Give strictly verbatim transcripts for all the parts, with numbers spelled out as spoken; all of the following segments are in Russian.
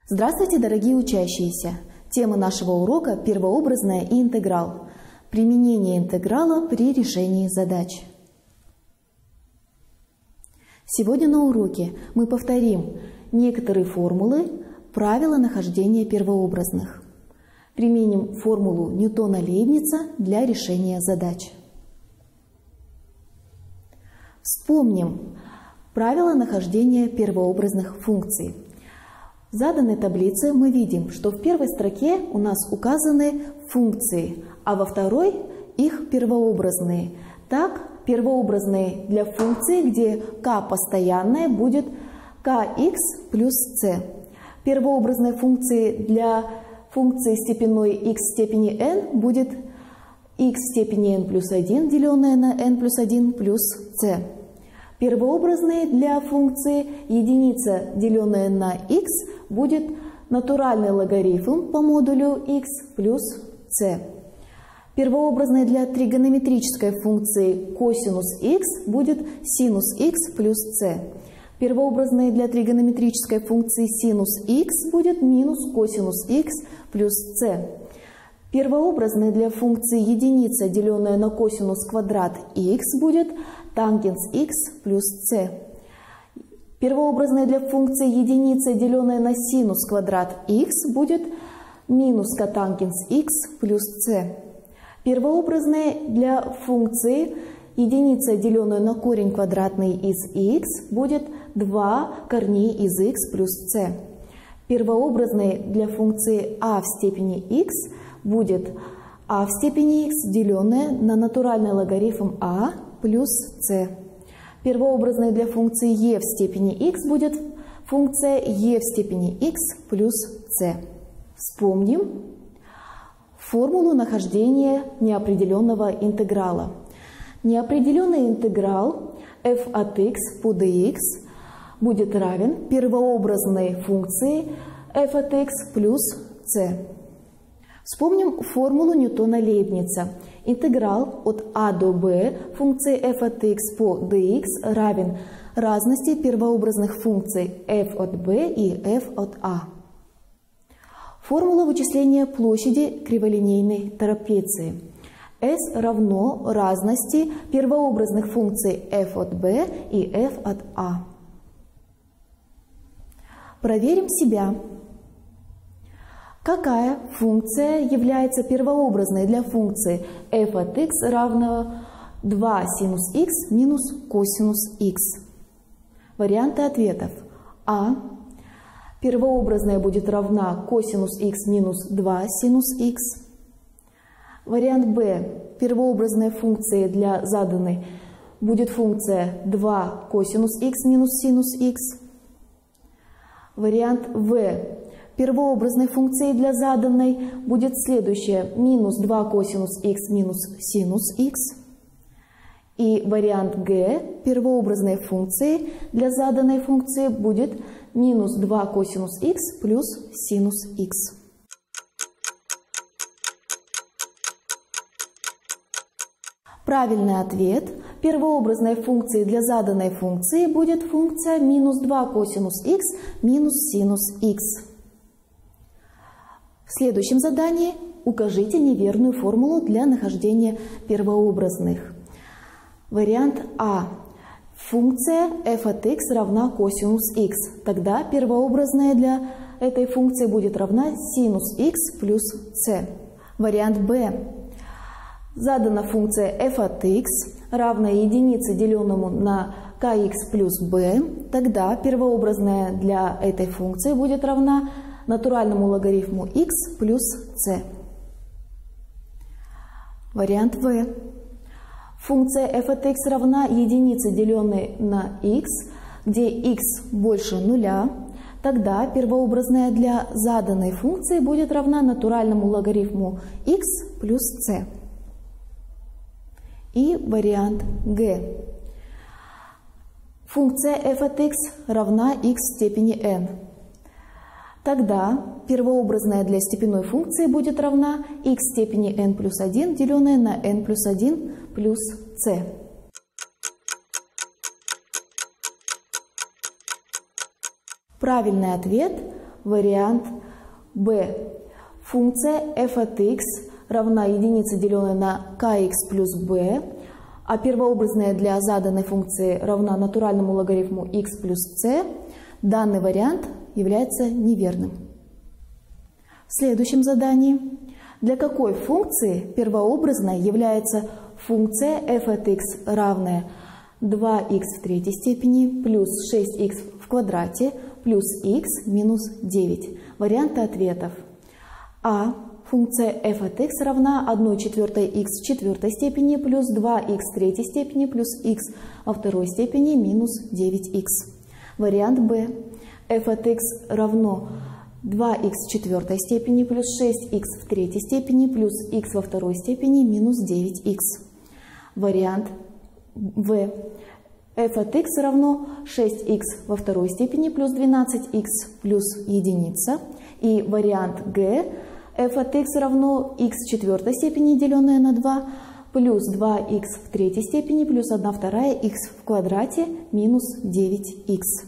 Здравствуйте, дорогие учащиеся! Тема нашего урока – первообразное и интеграл. Применение интеграла при решении задач. Сегодня на уроке мы повторим некоторые формулы, правила нахождения первообразных. Применим формулу Ньютона-Лейбница для решения задач. Вспомним правила нахождения первообразных функций. В заданной таблице мы видим, что в первой строке у нас указаны функции, а во второй их первообразные. Так, первообразные для функции, где k постоянная, будет kx плюс c. Первообразной функции для функции степенной x в степени n будет x в степени n плюс один, деленное на n плюс один плюс c. Первообразные для функции единица, деленная на x, будет натуральный логарифм по модулю x плюс c. Первообразной для тригонометрической функции косинус x будет синус x плюс c. Первообразной для тригонометрической функции синус x будет минус косинус x плюс c. Первообразной для функции единица, деленная на косинус квадрат x, будет тангенс x плюс c. Первообразная для функции единица, деленная на синус квадрат x, будет минус котангенс x плюс c. Первообразная для функции единица, деленная на корень квадратный из x, будет два корней из x плюс c. Первообразной для функции а в степени x будет а в степени x, деленное на натуральный логарифм а плюс c. Первообразной для функции e в степени x будет функция e в степени x плюс c. Вспомним формулу нахождения неопределенного интеграла. Неопределенный интеграл f от x по dx будет равен первообразной функции f от x плюс c. Вспомним формулу Ньютона-Лейбница. Интеграл от а до b функции f от x по dx равен разности первообразных функций f от b и f от a. Формула вычисления площади криволинейной трапеции. S равно разности первообразных функций f от b и f от a. Проверим себя. Какая функция является первообразной для функции f от x равно два синус x минус косинус x? Варианты ответов. А. Первообразная будет равна косинус x минус два синус x. Вариант Б. Первообразная функция для заданной будет функция два косинус x минус синус x. Вариант В. Первообразной функцией для заданной будет следующее: минус два косинус x минус синус x. И вариант Г. Первообразной функцией для заданной функции будет минус два косинус x плюс синус x. Правильный ответ. Первообразной функцией для заданной функции будет функция минус два косинус x минус синус x. В следующем задании укажите неверную формулу для нахождения первообразных. Вариант А. Функция f от x равна косинус x. Тогда первообразная для этой функции будет равна синус x плюс c. Вариант Б. Задана функция f от x равна единице, деленному на kx плюс b. Тогда первообразная для этой функции будет равна натуральному логарифму x плюс c. Вариант В. Функция f от x равна единице, деленной на x, где x больше нуля. Тогда первообразная для заданной функции будет равна натуральному логарифму x плюс c. И вариант Г. Функция f от x равна x в степени n. Тогда первообразная для степенной функции будет равна x в степени n плюс один, деленное на n плюс один плюс c. Правильный ответ вариант b. Функция f от x равна единице, деленной на kx плюс b, а первообразная для заданной функции равна натуральному логарифму x плюс c. Данный вариант является неверным. В следующем задании. Для какой функции первообразной является функция f от x равная два икс в третьей степени плюс шесть икс в квадрате плюс x минус девять? Варианты ответов. А. Функция f от x равна одна четвертая x в четвертой степени плюс два икс в третьей степени плюс x во второй степени минус девять икс. Вариант Б. f от x равно два икс в четвертой степени плюс шесть икс в третьей степени плюс x во второй степени минус девять икс. Вариант В. f от x равно шесть икс во второй степени плюс двенадцать икс плюс единица. И вариант Г. f от x равно x в четвертой степени, деленное на два, плюс два икс в третьей степени плюс одна вторая x в квадрате минус девять икс.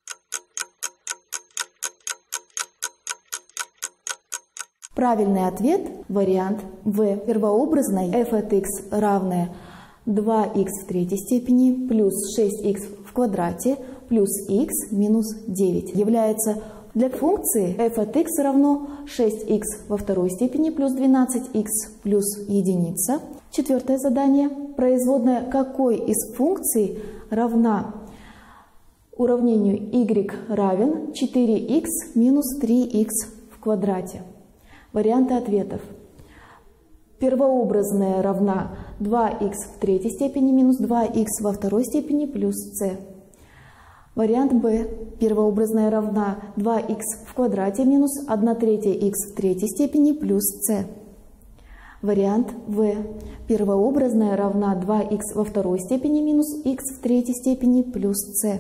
Правильный ответ – вариант В. Первообразной f от x равное два икс в третьей степени плюс шесть икс в квадрате плюс x минус девять является для функции f от x равно шесть икс во второй степени плюс двенадцать икс плюс единица. Четвертое задание. Производная какой из функций равна уравнению y равен четыре икс минус три икс в квадрате? Варианты ответов. Первообразная равна два икс в третьей степени минус два икс во второй степени плюс c. Вариант Б. Первообразная равна два икс в квадрате минус одна третья икс в третьей степени плюс c. Вариант В. Первообразная равна два икс во второй степени минус x в третьей степени плюс c.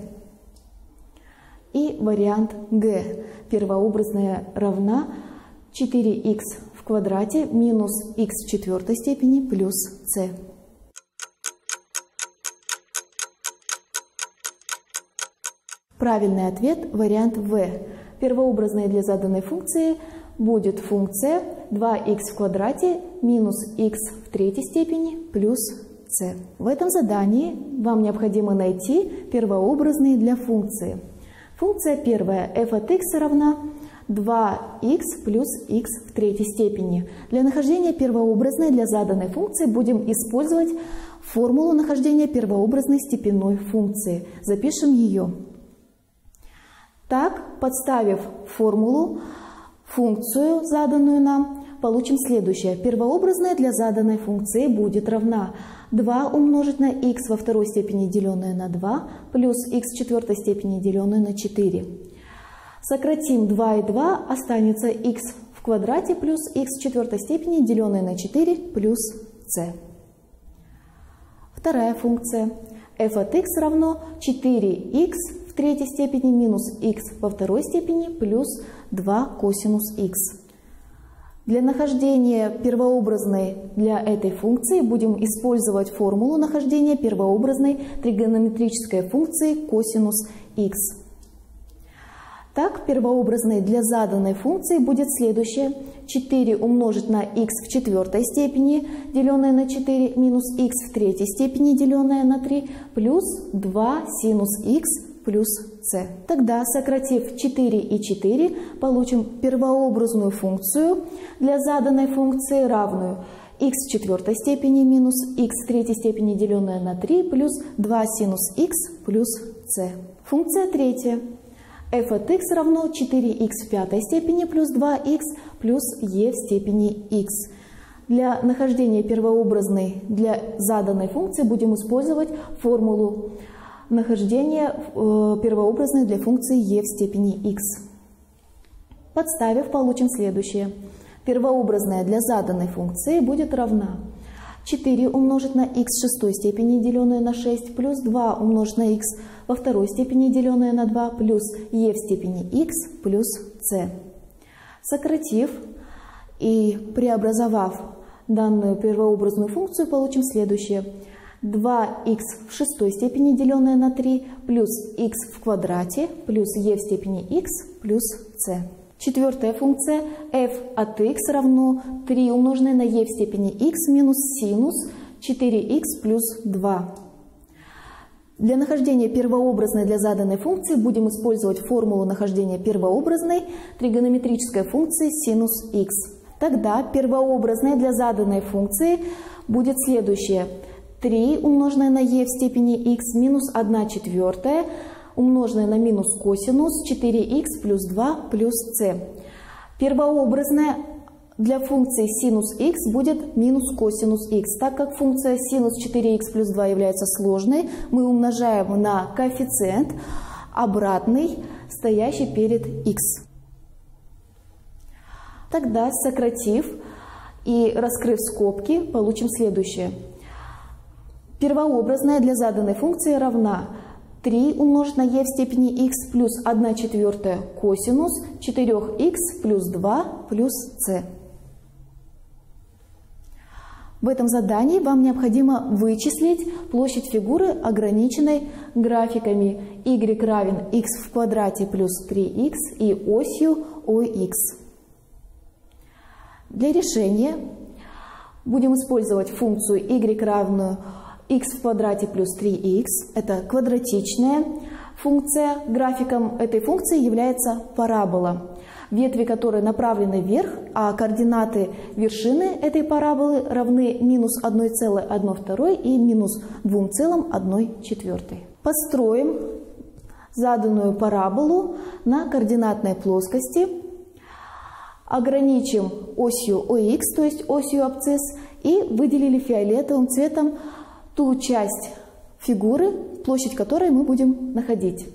И вариант Г. Первообразная равна четыре икс в квадрате минус x в четвертой степени плюс c. Правильный ответ – вариант В. Первообразной для заданной функции будет функция два икс в квадрате минус x в третьей степени плюс c. В этом задании вам необходимо найти первообразные для функции. Функция первая f от x равна два икс плюс x в третьей степени. Для нахождения первообразной для заданной функции будем использовать формулу нахождения первообразной степенной функции. Запишем ее. Так, подставив формулу, функцию, заданную нам, получим следующее. Первообразная для заданной функции будет равна два умножить на x во второй степени, деленное на два, плюс x в четвертой степени, деленное на четыре. Сократим два и два, останется x в квадрате плюс x в четвертой степени, деленное на четыре, плюс c. Вторая функция. f от x равно четыре икс в третьей степени минус x во второй степени плюс два косинус x. Для нахождения первообразной для этой функции будем использовать формулу нахождения первообразной тригонометрической функции косинус x. Так, первообразной для заданной функции будет следующее. четыре умножить на x в четвертой степени, деленное на четыре, минус x в третьей степени, деленное на три, плюс два синус x плюс c. Тогда, сократив четыре и четыре, получим первообразную функцию для заданной функции, равную x в четвертой степени минус x в третьей степени, деленное на три, плюс два синус x плюс c. Функция третья. f от x равно четыре икс в пятой степени плюс два икс плюс e в степени x. Для нахождения первообразной для заданной функции будем использовать формулу нахождения первообразной для функции e в степени x. Подставив, получим следующее. Первообразная для заданной функции будет равна четыре умножить на x в шестой степени, деленное на шесть, плюс два умножить на x во второй степени, деленное на два, плюс e в степени x плюс c. Сократив и преобразовав данную первообразную функцию, получим следующее. два икс в шестой степени, деленное на три, плюс x в квадрате, плюс e в степени x плюс c. Четвертая функция f от x равно три умноженное на e в степени x минус синус четыре икс плюс два. Для нахождения первообразной для заданной функции будем использовать формулу нахождения первообразной тригонометрической функции синус x. Тогда первообразная для заданной функции будет следующее. три умноженное на e в степени x минус одна четвертая умноженное на минус косинус четыре икс плюс два плюс c. Первообразная для функции синус x будет минус косинус x. Так как функция синус четыре икс плюс два является сложной, мы умножаем на коэффициент обратный, стоящий перед x. Тогда, сократив и раскрыв скобки, получим следующее. Первообразная для заданной функции равна три умножить на e в степени x плюс одна четвертая косинус четыре икс плюс два плюс c. В этом задании вам необходимо вычислить площадь фигуры, ограниченной графиками y равен x в квадрате плюс три икс и осью ОХ. Для решения будем использовать функцию y равную x в квадрате плюс три икс. Это квадратичная функция. Графиком этой функции является парабола, ветви которой направлены вверх, а координаты вершины этой параболы равны минус одна целая одна вторая и минус две целых одна четвертая. Построим заданную параболу на координатной плоскости, ограничим осью ОХ, то есть осью абсцисс, и выделили фиолетовым цветом ту часть фигуры, площадь которой мы будем находить.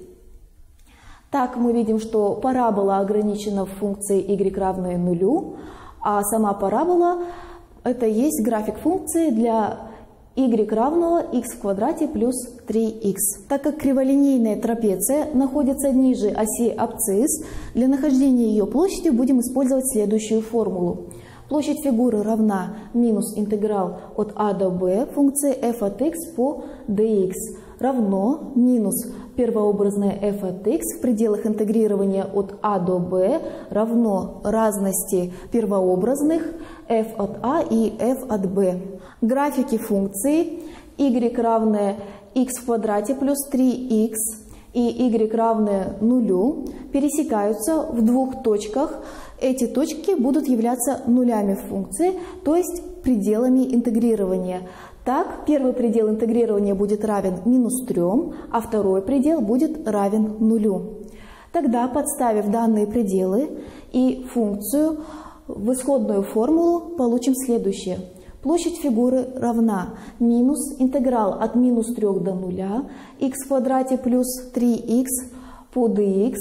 Так мы видим, что парабола ограничена функцией y равной нулю, а сама парабола – это есть график функции для y равного x в квадрате плюс три икс. Так как криволинейная трапеция находится ниже оси абсцисс, для нахождения ее площади будем использовать следующую формулу. Площадь фигуры равна минус интеграл от а до b функции f от x по dx равно минус первообразная f от x в пределах интегрирования от а до b равно разности первообразных f от a и f от b. Графики функции y равное x в квадрате плюс три икс и y равное нулю пересекаются в двух точках. Эти точки будут являться нулями функции, то есть пределами интегрирования. Так, первый предел интегрирования будет равен минус трем, а второй предел будет равен нулю. Тогда, подставив данные пределы и функцию в исходную формулу, получим следующее. Площадь фигуры равна минус интеграл от минус трёх до нуля x в квадрате плюс три икс по dx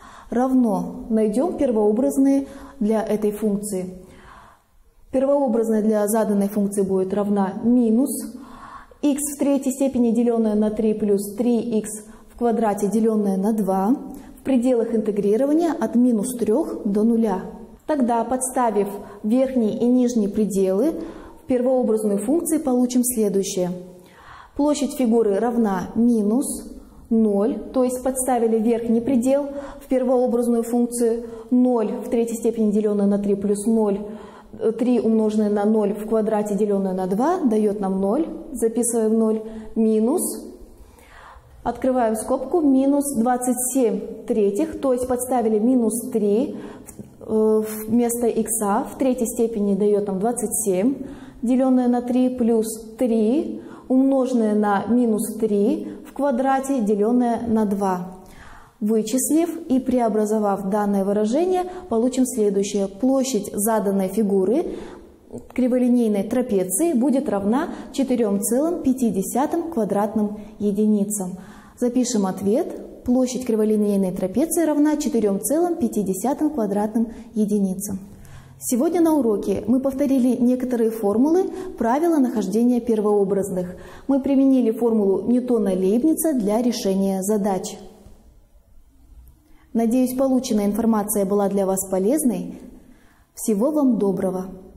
равно, найдем первообразные для этой функции. Первообразная для заданной функции будет равна минус x в третьей степени, деленное на три, плюс три икс в квадрате, деленное на два, в пределах интегрирования от минус трёх до нуля. Тогда, подставив верхние и нижние пределы в первообразную функцию, получим следующее. Площадь фигуры равна минус ноль, то есть подставили верхний предел в первообразную функцию, ноль в третьей степени, деленное на три, плюс ноль, три умноженное на ноль в квадрате, деленное на два, дает нам ноль, записываем ноль, минус, открываем скобку, минус двадцать семь третьих, то есть подставили минус три вместо х, в третьей степени дает нам двадцать семь, деленное на три, плюс три, умноженное на минус три в квадрате, деленное на два. Вычислив и преобразовав данное выражение, получим следующее. Площадь заданной фигуры криволинейной трапеции будет равна четырём целым пяти десятым квадратным единицам. Запишем ответ. Площадь криволинейной трапеции равна четырём целым пяти десятым квадратным единицам. Сегодня на уроке мы повторили некоторые формулы правила нахождения первообразных. Мы применили формулу Ньютона-Лейбница для решения задач. Надеюсь, полученная информация была для вас полезной. Всего вам доброго!